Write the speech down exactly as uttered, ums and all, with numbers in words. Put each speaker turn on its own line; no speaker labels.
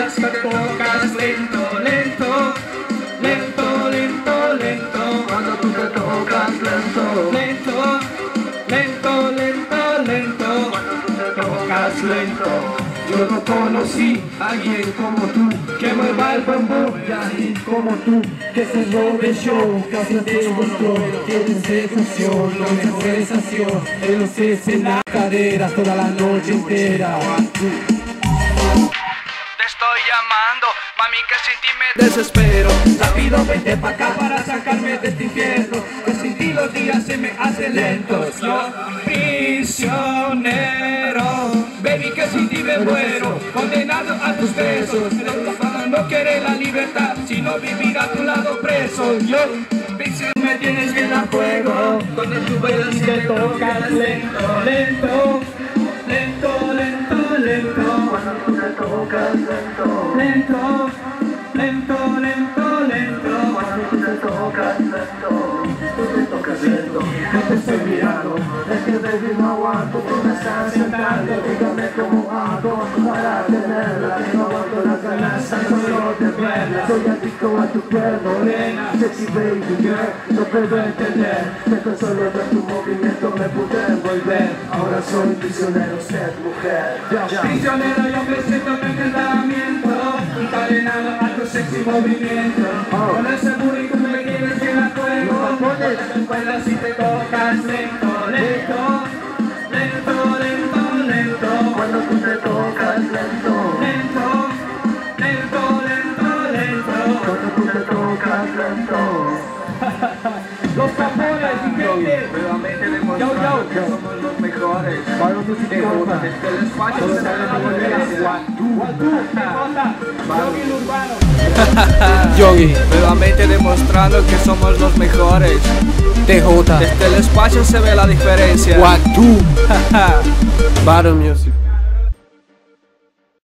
tocas, me tocas lento, lento, lento, lento, lento.
Cuando tú te tocas lento,
lento, lento, lento, lento.
cuando tú te tocas
lento.
Yo no conocí a alguien como tú, que mueva el bambú, y alguien como tú, que se robe show, casi descontrol, tiene sensación, lo mejor sensación, en los escenarios, caderas toda la noche entera.
Te estoy llamando, mami, que sin ti me desespero.
Rápido vente pa' acá para sacarme de este infierno, que sin ti los días se me hacen lentos. Yo prisionero, baby, que sin ti me muero, condenado a tus besos. No quiere la libertad, sino vivir a tu lado preso. Yo prisionero, me tienes bien a fuego, cuando tú bailas y te tocas lento, lento, lento, lento, lento. Cuando tú te tocas lento,
Lento, lento, lento, lento.
cuando tú te tocas lento, tú te tocas lento. No te estoy mirando, es que baby no aguanto, tú me estás sentando. Dígame cómo hago para tenerla, que no aguanto las ganas tan solo de verla. Soy adicto a tu piel morena, sexy baby girl, no puedo entender que con solo ver tu movimiento me pude envolver. Ahora soy prisionero, ser mujer. Ya, ya.
Prisionero, yo me siento en encantaramiento, encadenado a tu sexy movimiento. Con ese burrito me quieres bien a fuego. Bailas y te tocas lento, lento, lento, lento, lento.
Cuando tú te tocas lento,
Lento, lento, lento, lento.
cuando tú te tocas lento.
Los tambores, mi gente.
Nuevamente
Yo,
demostrando
yo,
que
yo.
somos los mejores.
Para música,
Desde el espacio se ve la diferencia.
¿Qué cosa? Yogi Urbano.
Yogi,
Nuevamente demostrando que somos los mejores.
T J,
Desde el espacio se ve la diferencia.
What two, Battle Music.